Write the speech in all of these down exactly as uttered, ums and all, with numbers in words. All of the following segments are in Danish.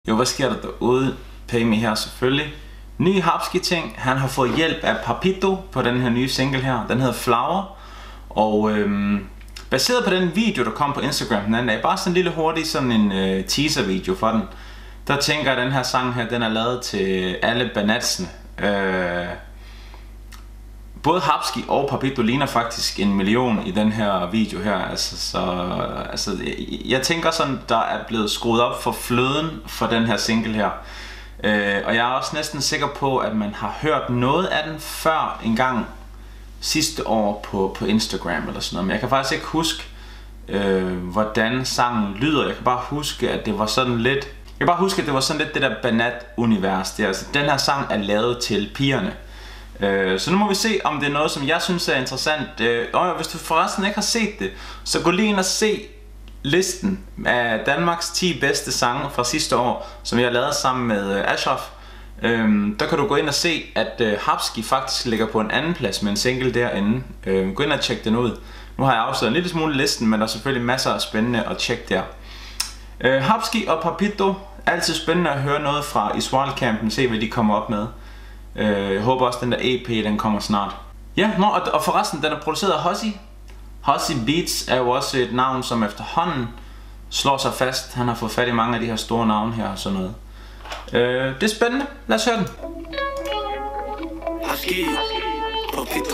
Jo, hvad sker der derude? Payme her selvfølgelig. Ny Hapski ting. Han har fået hjælp af Papito på den her nye single her. Den hedder Flower. Og øhm, baseret på den video, der kom på Instagram den anden dag, bare sådan en lille hurtig sådan en øh, teaser video for den, der tænker jeg, at den her sang her, den er lavet til alle banatsene. Øh, både Hapski og Papito ligner faktisk en million i den her video her. Altså, så, altså, jeg, jeg tænker sådan, der er blevet skruet op for fløden for den her single her. Øh, og jeg er også næsten sikker på, at man har hørt noget af den før en gang sidste år på, på Instagram eller sådan noget. Men jeg kan faktisk ikke huske, øh, hvordan sangen lyder. Jeg kan bare huske, at det var sådan lidt... Jeg kan bare huske, at det var sådan lidt det der banat-univers der. Altså, den her sang er lavet til pigerne. Øh, så nu må vi se, om det er noget, som jeg synes er interessant. Øh, og hvis du forresten ikke har set det, så gå lige ind og se listen af Danmarks ti bedste sange fra sidste år, som jeg har lavet sammen med øh, Ashraf. Øhm, der kan du gå ind og se, at øh, Hapski faktisk ligger på en anden plads med en single derinde. Øhm, gå ind og tjek den ud. Nu har jeg afsløret en lille smule listen, men der er selvfølgelig masser af spændende at tjekke der. øh, Hapski og Papito, altid spændende at høre noget fra Iswal-campen, se hvad de kommer op med. øh, Jeg håber også den der E P, den kommer snart. Ja, nå, og, og forresten, den er produceret af Hossi. Hossi Beats er jo også et navn, som efterhånden slår sig fast. Han har fået fat i mange af de her store navne her og sådan noget. Øh, det er spændende. Lad os høre den. Hapski, Papito,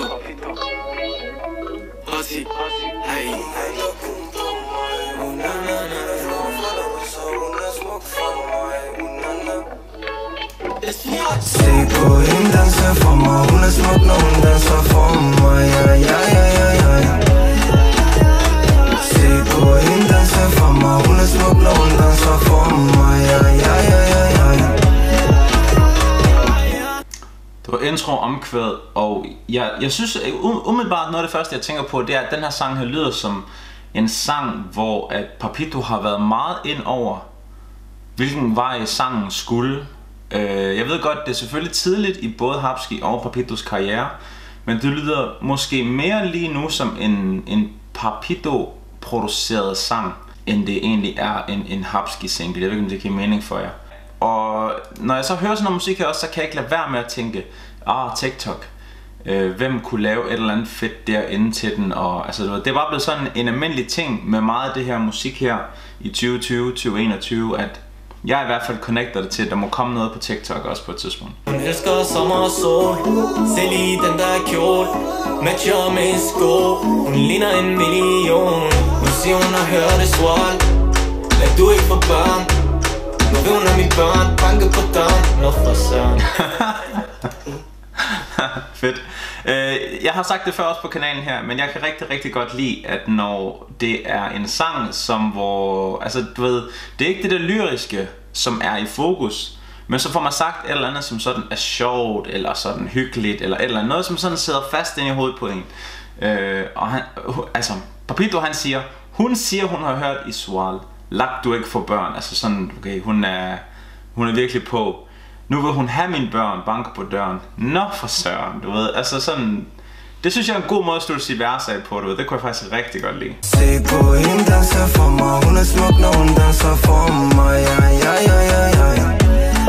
Hossi, hey. Se på hende danser for mig, hun er smuk, når hun danser for mig, ja, ja, ja, ja, ja. Se på hende danser for mig, hun er smuk, når hun danser for mig, ja, ja, ja, ja, ja. Det var intro omkvæd, og jeg, jeg synes umiddelbart noget af det første jeg tænker på, det er, at den her sang her lyder som en sang, hvor at Papito har været meget ind over, hvilken vej sangen skulle. Jeg ved godt, det er selvfølgelig tidligt i både Hapski og Papitos karriere, men det lyder måske mere lige nu som en, en Papito-produceret sang, end det egentlig er en, en Hapski-single. Jeg ved ikke, om det giver mening for jer. Og når jeg så hører sådan noget musik her også, så kan jeg ikke lade være med at tænke, ah, TikTok, øh, hvem kunne lave et eller andet fedt derinde til den. Og, altså, det var blevet sådan en almindelig ting med meget af det her musik her i tyve tyve til tyve enogtyve, at jeg i hvert fald connecter det til, at der må komme noget på TikTok også på et tidspunkt. Hun elsker sommer og sol, se lige den der kjole, matcher med en sko, hun ligner en million. Hun siger hun har hørt det swal, lad du ikke få børn, nu vil hun have mine børn, banke på døren, nå for søren. Fedt. Jeg har sagt det før også på kanalen her, men jeg kan rigtig, rigtig godt lide, at når det er en sang, som hvor, altså du ved, det er ikke det der lyriske, som er i fokus, men så får man sagt et eller andet, som sådan er sjovt, eller sådan hyggeligt, eller et eller andet, noget som sådan sidder fast inde i hovedet på en. Øh, og han, altså, Papito han siger, hun siger, hun har hørt Iswal, lad du ikke få børn, altså sådan, okay, hun er, hun er virkelig på. Nu vil hun have mine børn, banker på døren. Nå for søren, du ved, altså sådan... Det synes jeg er en god måde at slutte sit vers af på, du ved. Det kunne jeg faktisk rigtig godt lide. Se på hende danser for mig, hun er smuk, når hun danser for mig, ja, ja, ja, ja, ja.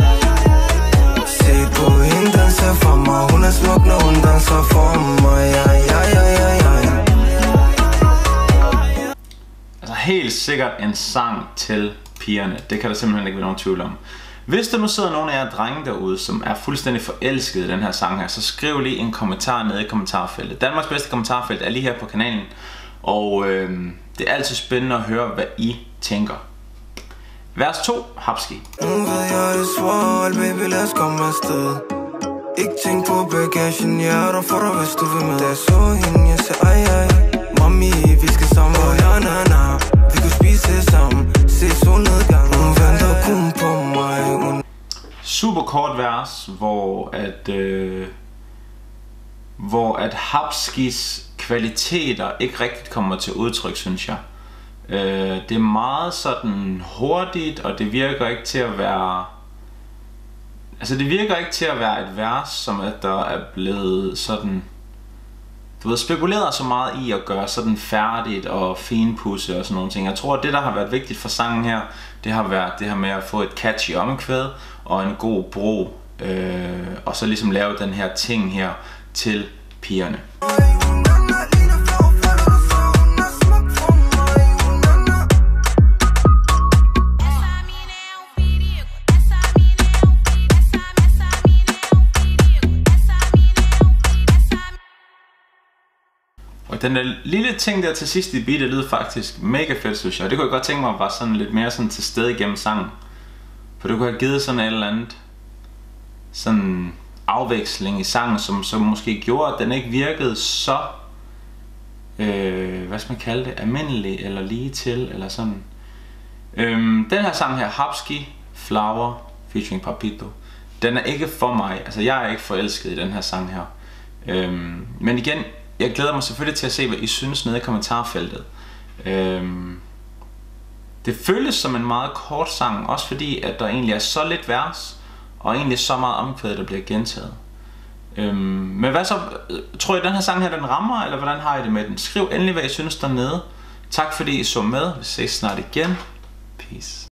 Se på hende danser for mig, hun er smuk, når hun danser for mig, ja, ja, ja, ja, ja. Altså helt sikkert en sang til pigerne. Det kan der simpelthen ikke være nogen tvivl om. Hvis der nu sidder nogle af jer drenge derude, som er fuldstændig forelskede i den her sang her, så skriv lige en kommentar nede i kommentarfeltet. Danmarks bedste kommentarfelt er lige her på kanalen, og øh, det er altid spændende at høre, hvad I tænker. Vers to, Hapski. Nu ved jeg det swal, baby, lad os komme afsted. Ikke tænk på bagagen, jeg er der for dig, hvis du vil med. Da jeg så hende, jeg sagde ej, ej, mami, vi skal sammen, og ja, na, na. Vi kunne spise sammen, se solnedgang. Hun venter kun på mig. Super kort vers, hvor at øh, hvor at Hapskis kvaliteter ikke rigtigt kommer til udtryk, synes jeg. Øh, det er meget sådan hurtigt, og det virker ikke til at være... Altså det virker ikke til at være et vers, som at der er blevet sådan du ved, spekuleret så meget i at gøre sådan færdigt og finpudse og sådan nogle ting. Jeg tror, at det, der har været vigtigt for sangen her, det har været det her med at få et catchy omkvæd og en god bro, øh, og så ligesom lave den her ting her til pigerne. Og den der lille ting der til sidst i beatet lyder faktisk mega fedt, synes jeg. Og det kunne jeg godt tænke mig var sådan lidt mere sådan til stede igennem sangen. For det kunne have givet sådan et eller andet sådan afveksling i sangen, som, som måske gjorde, at den ikke virkede så, øh, hvad skal man kalde det, almindelig eller lige til, eller sådan. Øhm, den her sang her, Hapski, Flower, featuring Papito, den er ikke for mig. Altså jeg er ikke forelsket i den her sang her. Øhm, men igen, jeg glæder mig selvfølgelig til at se, hvad I synes nede i kommentarfeltet. Øhm, det føles som en meget kort sang, også fordi at der egentlig er så lidt vers, og egentlig så meget omkvæd, der bliver gentaget. Øhm, men hvad så? Tror I, den her sang her, den rammer, eller hvordan har I det med den? Skriv endelig, hvad I synes dernede. Tak fordi I så med. Vi ses snart igen. Peace.